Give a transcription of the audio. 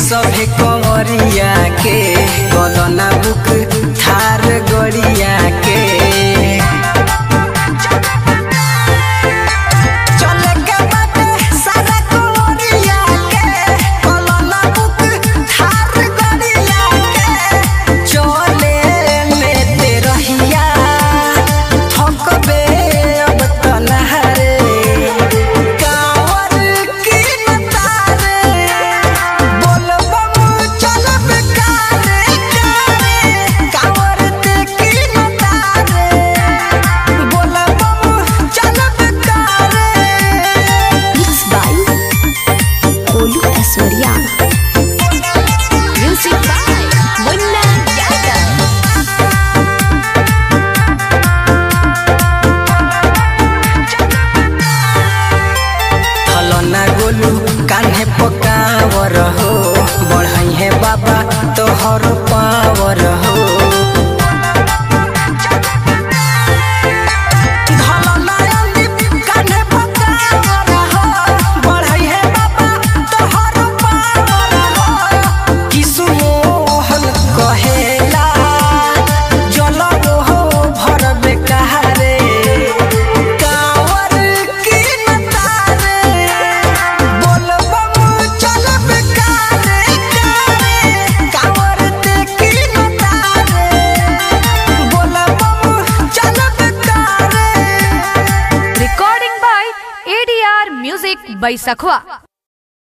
सभे कंवरिया के कलना बुक थार गड़िया के कान्हे पकावर हो बढ़ाई है बाबा तोहर पावर हो कान्हे पकावर हो बढ़ाई है बाबा तोहर पावर हो किसु मोहन कहेला जलब हो भर बेकारे Music by Sakhwa.